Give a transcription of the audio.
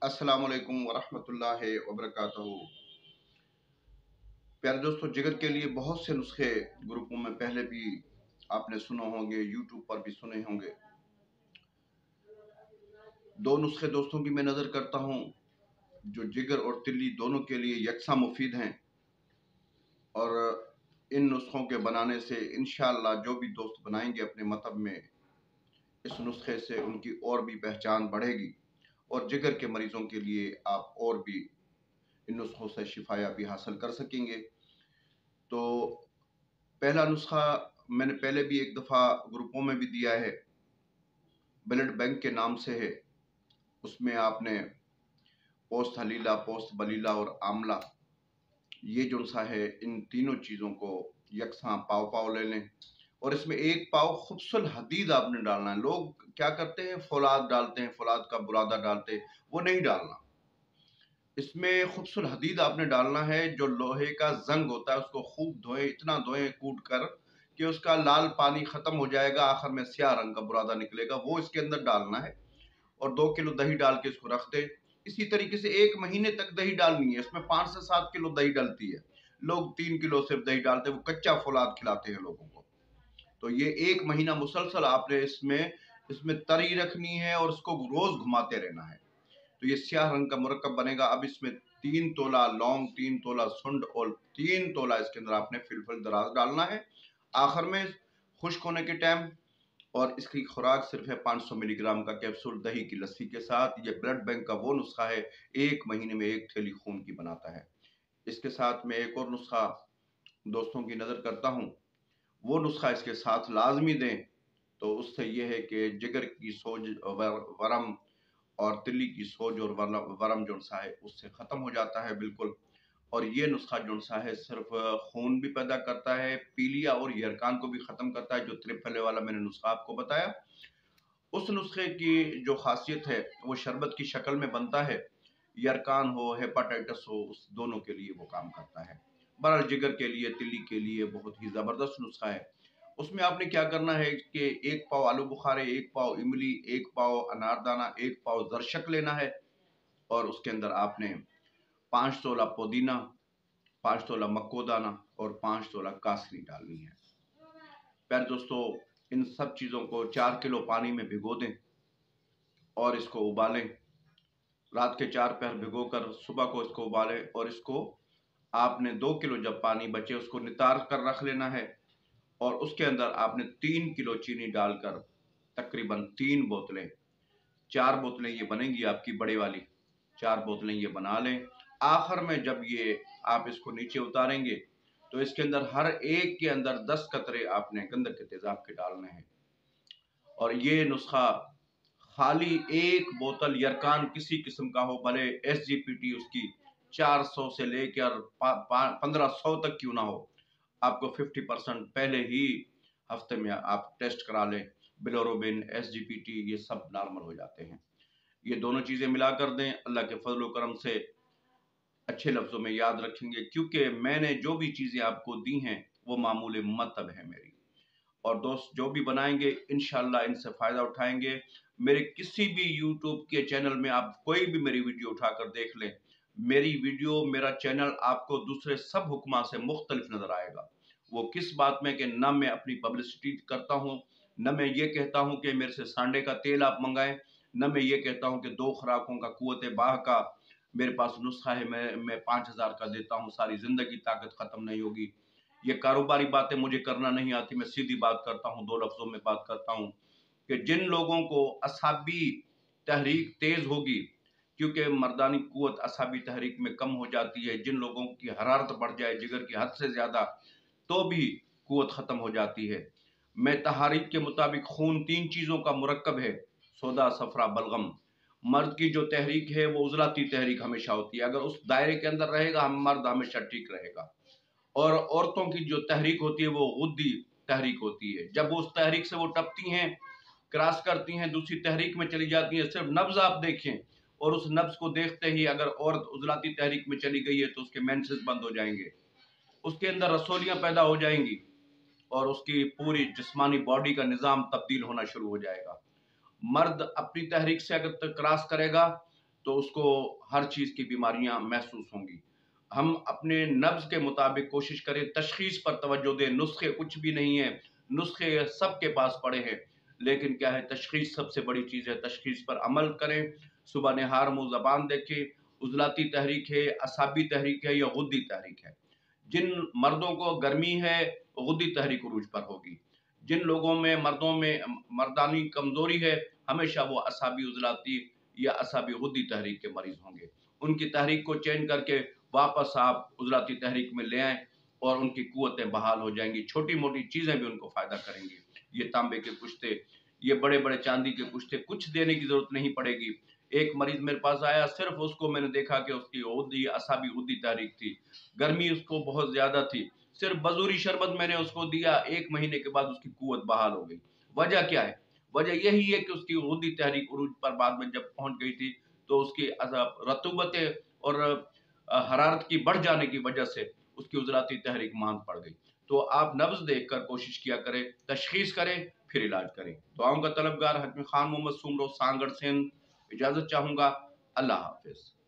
अस्सलामुअलैकुम वरहमतुल्लाहि वबरकातुहू। प्यारे दोस्तों, जिगर के लिए बहुत से नुस्खे ग्रुपों में पहले भी आपने सुने होंगे, यूट्यूब पर भी सुने होंगे। दो नुस्खे दोस्तों की मैं नज़र करता हूँ जो जिगर और तिल्ली दोनों के लिए यकसा मुफीद हैं, और इन नुस्खों के बनाने से इंशाअल्लाह जो भी दोस्त बनाएंगे अपने मतब में, इस नुस्खे से उनकी और भी पहचान बढ़ेगी और जिगर के मरीजों के लिए आप और भी इन नुस्खों से शिफायाबी हासिल कर सकेंगे। तो पहला नुस्खा मैंने पहले भी एक दफ़ा ग्रुपों में भी दिया है, ब्लड बैंक के नाम से है। उसमें आपने पोस्त हलीला, पोस्त बलीला और आमला, ये जो सा है, इन तीनों चीज़ों को यकसां पाव पाव ले लें और इसमें एक पाव खुबसुल हदीद आपने डालना है। लोग क्या करते हैं, फौलाद डालते हैं, फौलाद का बुरादा डालते हैं, वो नहीं डालना। इसमें खुबसुल हदीद आपने डालना है। जो लोहे का जंग होता है उसको खूब धोएं, इतना धोएं कूट कर कि उसका लाल पानी खत्म हो जाएगा, आखिर में स्याह रंग का बुरादा निकलेगा, वो इसके अंदर डालना है और 2 किलो दही डाल के इसको रख दें। इसी तरीके से 1 महीने तक दही डालनी है। इसमें 5 से 7 किलो दही डलती है, लोग 3 किलो सिर्फ दही डालते हैं, वो कच्चा फौलाद खिलाते हैं लोगों को। तो ये 1 महीना मुसलसल आपने इसमें तरी रखनी है और इसको रोज घुमाते रहना है। तो ये स्याह रंग का मुरक्कब बनेगा। अब इसमें 3 तोला लौंग, 3 तोला सुंड और 3 तोला इसके अंदर आपने फिलफल दराज डालना है आखिर में खुश्क होने के टाइम। और इसकी खुराक सिर्फ है 500 मिलीग्राम का कैप्सूल दही की लस्सी के साथ। ये ब्लड बैंक का वो नुस्खा है, 1 महीने में 1 थैली खून की बनाता है। इसके साथ मैं एक और नुस्खा दोस्तों की नज़र करता हूँ, वो नुस्खा इसके साथ लाजमी दें। तो उससे ये है कि जिगर की सोज, वरम और तिल्ली की सोज और वरम जो सा है उससे ख़त्म हो जाता है बिल्कुल। और ये नुस्खा जो सा है सिर्फ खून भी पैदा करता है, पीलिया और यरकान को भी ख़त्म करता है। जो त्रिफले वाला मैंने नुस्खा आपको बताया, उस नुस्खे की जो खासियत है वो शरबत की शक्ल में बनता है। यरकान हो, हेपाटाइटिस हो, उस दोनों के लिए वो काम करता है। बहरहाल जिगर के लिए, तिल्ली के लिए बहुत ही ज़बरदस्त नुस्खा है। उसमें आपने क्या करना है कि 1 पाव आलू बुखारे, 1 पाव इमली, 1 पाव अनारदाना, 1 पाव ज़रशक लेना है और उसके अंदर आपने 5 तोला पुदीना, 5 तोला मक्कोदाना और 5 तोला कासनी डालनी है। प्यारे दोस्तों, इन सब चीज़ों को 4 किलो पानी में भिगो दें और इसको उबालें। रात के 4 पहर भिगोकर सुबह को इसको उबालें और इसको आपने 2 किलो जब पानी बचे उसको नितार कर रख लेना है और उसके अंदर आपने 3 किलो चीनी डालकर तकरीबन 3 बोतलें, 4 बोतलें ये बनेंगी आपकी बड़े वाली, 4 बोतलें ये बना लें। आखिर में जब ये आप इसको नीचे उतारेंगे तो इसके अंदर हर एक के अंदर 10 कतरे आपने गंधक के तेजाब के डालने हैं। और ये नुस्खा खाली 1 बोतल यरकान किसी किस्म का हो, भले SGPT उसकी 400 से लेकर 1500 तक क्यों ना हो, आपको 50% पहले ही हफ्ते में आप टेस्ट करा लें। बिलोरुबिन, SGPT ये सब नॉर्मल हो जाते हैं। ये दोनों चीज़ें मिला कर दें। अल्लाह के फजल करम से अच्छे लफ्ज़ों में याद रखेंगे, क्योंकि मैंने जो भी चीज़ें आपको दी हैं वो मामूल मतब है मेरी। और दोस्त जो भी बनाएंगे इंशाल्लाह इनसे फ़ायदा उठाएंगे। मेरे किसी भी यूट्यूब के चैनल में आप कोई भी मेरी वीडियो उठाकर देख लें, मेरी वीडियो, मेरा चैनल आपको दूसरे सब हुक्मा से मुख्तलिफ नज़र आएगा। वो किस बात में कि न मैं अपनी पब्लिसिटी करता हूँ, न मैं ये कहता हूँ कि मेरे से सांडे का तेल आप मंगाएं, न मैं ये कहता हूँ कि 2 खुराकों का कुव्वत बाह का मेरे पास नुस्खा है, मैं 5000 का देता हूँ, सारी ज़िंदगी ताकत ख़त्म नहीं होगी। ये कारोबारी बातें मुझे करना नहीं आती। मैं सीधी बात करता हूँ, 2 लफ्ज़ों में बात करता हूँ कि जिन लोगों को असाबी तहरीक तेज़ होगी, क्योंकि मर्दानी कुव्वत असाबी तहरीक में कम हो जाती है, जिन लोगों की हरारत बढ़ जाए जिगर की हद से ज़्यादा, तो भी कुव्वत ख़त्म हो जाती है। मैं तहारीक के मुताबिक खून 3 चीज़ों का मुरक्कब है, सोदा, सफ़रा, बलगम। मर्द की जो तहरीक है वो उज़लाती तहरीक हमेशा होती है। अगर उस दायरे के अंदर रहेगा, हम मर्द हमेशा ठीक रहेगा। और औरतों की जो तहरीक होती है वो गुद्दी तहरीक होती है। जब वो उस तहरीक से वो टपती हैं, क्रॉस करती हैं, दूसरी तहरीक में चली जाती हैं, सिर्फ नब्ज़ आप देखें और उस नब्ज़ को देखते ही अगर औरत उज़लाती तहरीक में चली गई है तो उसके मेंसेस बंद हो जाएंगे, उसके अंदर रसोलियाँ पैदा हो जाएंगी और उसकी पूरी जिस्मानी बॉडी का निज़ाम तब्दील होना शुरू हो जाएगा। मर्द अपनी तहरीक से अगर क्रॉस करेगा तो उसको हर चीज़ की बीमारियाँ महसूस होंगी। हम अपने नब्ज़ के मुताबिक कोशिश करें, तशख़ीस पर तवज्जो दें, नुस्खे कुछ भी नहीं है, नुस्खे सबके पास पड़े हैं, लेकिन क्या है तशख़ीस सबसे बड़ी चीज़ है, तशख़ीस पर अमल करें, सुबह निहार मुँह ज़बान देखें, उज़लाती तहरीक है, असाबी तहरीक है या गुद्दी तहरीक है। जिन मर्दों को गर्मी है, गुद्दी तहरीक उरूज पर होगी। जिन लोगों में मर्दों में मर्दानी कमज़ोरी है, हमेशा वो असाबी उज़लाती या असाबी गुद्दी तहरीक के मरीज़ होंगे। उनकी तहरीक को चेंज करके वापस आप उज़लाती तहरीक में ले आएँ और उनकी कुव्वतें बहाल हो जाएँगी। छोटी-मोटी चीज़ें भी उनको फ़ायदा करेंगी। ये तांबे के कुश्ते, ये बड़े-बड़े चांदी के कुश्ते, कुछ देने की ज़रूरत नहीं पड़ेगी। एक मरीज़ मेरे पास आया, सिर्फ़ उसको मैंने देखा कि उसकी गुद्दी असाबी गुद्दी तहरीक थी। गर्मी उसको बहुत ज़्यादा थी। सिर्फ़ बज़ूरी शरबत मैंने उसको दिया, 1 महीने के बाद उसकी कुव्वत बहाल हो गई। वजह क्या है? वजह यही है कि उसकी गुद्दी तहरीक उरूज पर बाद में जब पहुँच गई थी, तो उसकी रतूबतें और हरारत की बढ़ जाने की वजह से उसकी उज़लाती तहरीक मांद पड़ गई। तो आप नब्ज़ देखकर कोशिश किया करें, तशख़ीस करें, फिर इलाज करें। दुआओं का तलबगार हकीम खान मोहम्मद सुमरो, सांगड़, सिंध। इजाज़त चाहूँगा। अल्लाह हाफ़िज़।